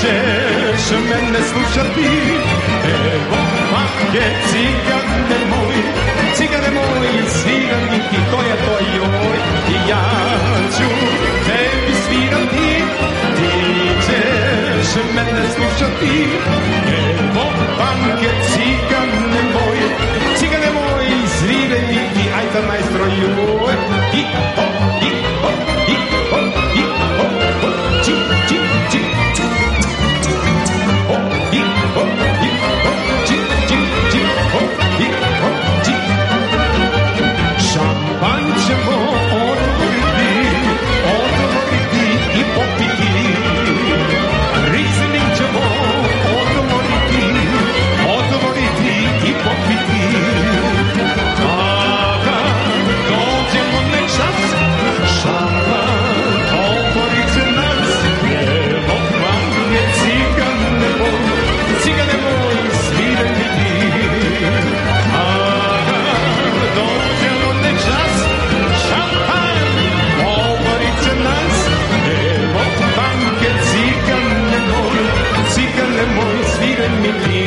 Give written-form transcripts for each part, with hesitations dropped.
ćeš mene slušati. Evo manje cigane moj, sviram ti, to je to joj. I ja ću tebi svirati, ti ćeš mene slušati. Evo manje cigane moj, sviram ti, ajde majstro joj. I ho, i ho, i ho, i ho, ho, či, či, či, či. Ho, i ho, i ho, či, či, či, ho, i ho, či. Šampanj ćemo otvoriti i popiti. Riesling ćemo otvoriti i popiti. Kada dođemo nek čas, šampanj otvorit će nas. Evo vam je cigane moj, sviraj mi ti. Kada dođemo nek čas, šampanj otvorit će nas. Evo vam je cigane moj, sviraj mi ti.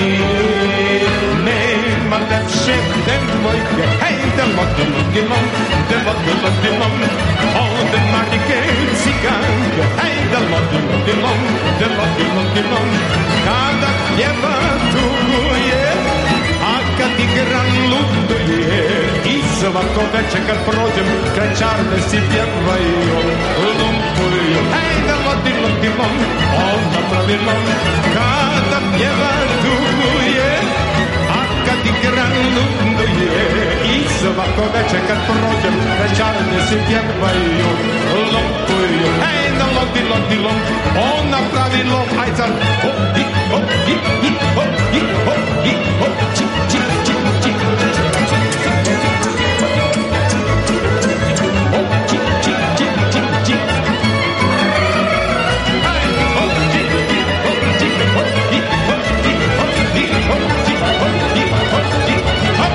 Nema lepše devojke, hej, delodilom, ode magike ciganke, hej, delodilom, kada pjeva tuguje, a kad igra luduje, i svako večer kad prođem, kraj čarne si pjevaju, lumpuju, hej, delodilom, ona pravilom, kada pjeva tuguje, kad igra luduje, i svako večer kad prođem, večarne si pjevaju, lumpuju, hej, delodilom, ona pravilom, aj sad, ho, i ho, i ho, i ho, i ho, či, či, či, či, ho, či, či, či, či, či. Hej, ho, či, i ho, či, ho, i ho, i ho, i ho, či, ho, i ho, i ho,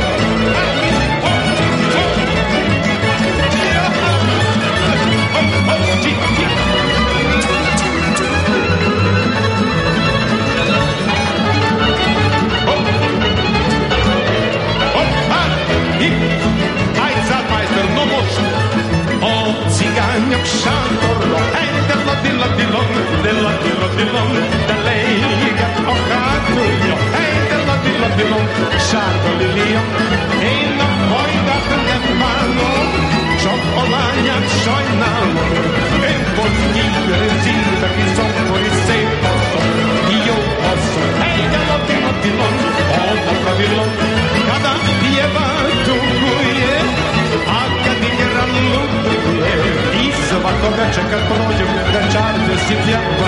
ciganjak šatoro, hej, delodilom, da lega ohatujo, hej, delodilom, šatolilijom, ej, na vojdat nemano, čokolanjak šojnalo, ej, pozdjige zitak i sopo i seposo, i joposo, hej, delodilom, onda pravilom, kada pjeva tuguje, a kad igra luduje, i svako večer kad prođem, večarne si pjeva